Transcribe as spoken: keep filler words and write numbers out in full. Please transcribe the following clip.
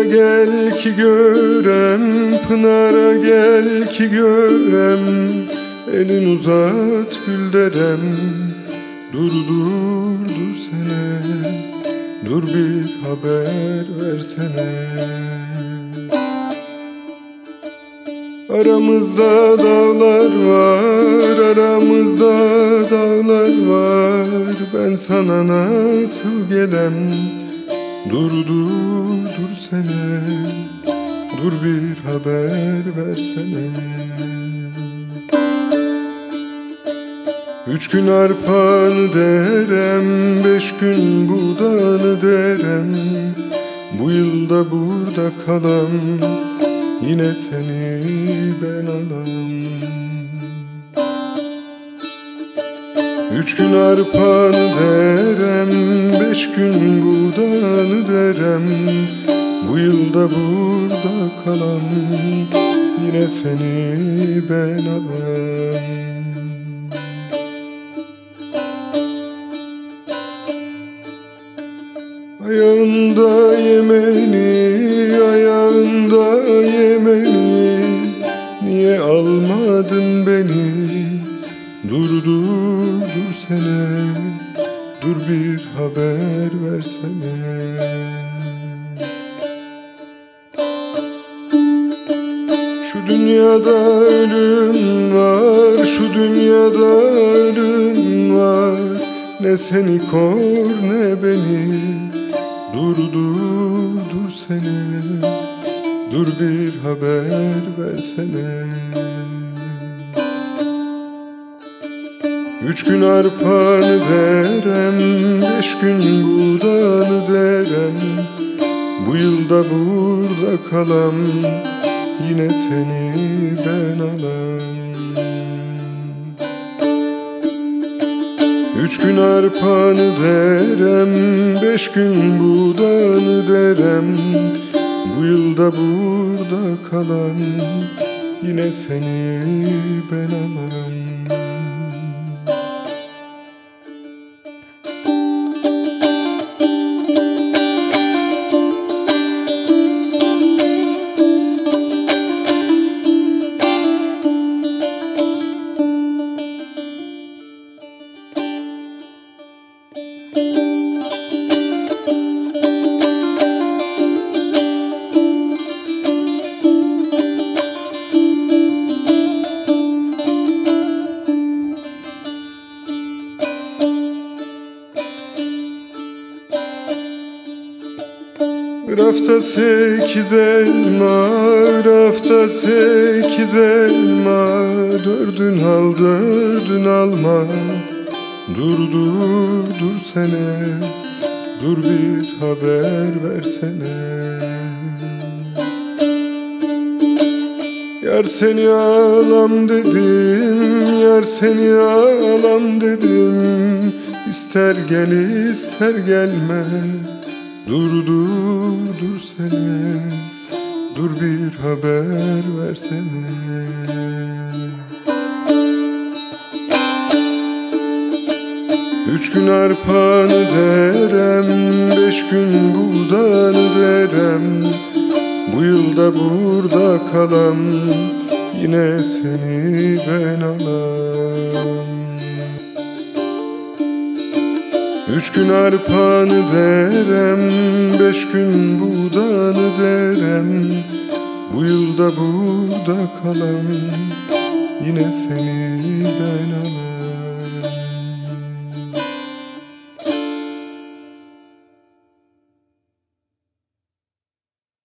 gel ki görem, pınara gel ki görem. Elin uzat gül derem, dur dur dur sene, dur bir haber versene. Aramızda dağlar var, aramızda dağlar var. Ben sana nasıl gelem, dur dur dur sene, dur bir haber versene. Üç gün arpanı derem, beş gün buğdanı derem. Bu yılda burada kalam, yine seni ben alam. Üç gün arpanı derem, beş gün buğdanı derem. Bu yılda burada kalam, yine seni ben alam. Ayağında Yemeni, ayağında Yemeni. Niye almadın beni? Dur dur dur sene, dur bir haber versene. Şu dünyada ölüm var, şu dünyada ölüm var. Ne seni kor ne beni. Dur dur dur sene, dur bir haber versene. Üç gün arpanı derem, beş gün buğdanı derem. Bu yılda burada kalam, yine seni ben alam. Üç gün arpanı derem, beş gün buğdanı derem. Bu yılda burada kalan, yine seni ben alam. Rafta sekiz elma, rafta sekiz elma. Dördün al, dördün alma. Dur dur dur sene, dur bir haber versene. Yar seni alam dedim, yar seni alam dedim. İster gel ister gelme. Dur dur dur sene, dur bir haber versene. Üç gün arpanı derem, beş gün buğdanı derem. Bu yılda burada kalam, yine seni ben alam. Üç gün arpanı derem, beş gün buğdanı derem. Bu yılda burada kalam, yine seni ben alam.